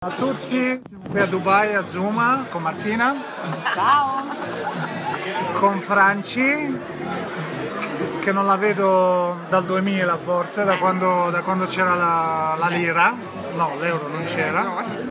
A tutti, qui a Dubai, a Zuma, con Martina. Ciao! Con Franci, che non la vedo dal 2000 forse, da quando c'era la lira. No, l'euro non c'era.